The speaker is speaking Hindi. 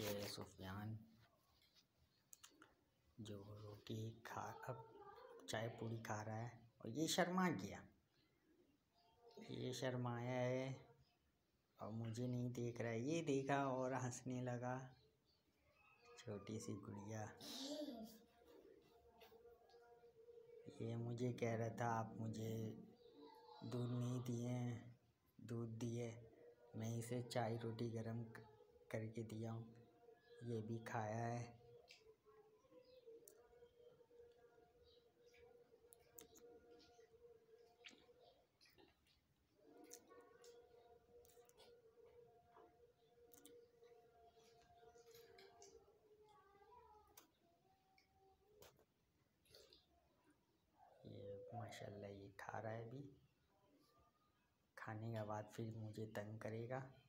ये सुफियान जो रोटी खा अब चाय पूरी खा रहा है और ये शर्मा गया, ये शर्माया है और मुझे नहीं देख रहा है। ये देखा और हंसने लगा, छोटी सी गुड़िया। ये मुझे कह रहा था आप मुझे दूध नहीं दिए, दूध दिए, मैं इसे चाय रोटी गरम करके दिया हूँ, ये भी खाया है। ये माशाल्लाह ये खा रहा है अभी, खाने के बाद फिर मुझे तंग करेगा।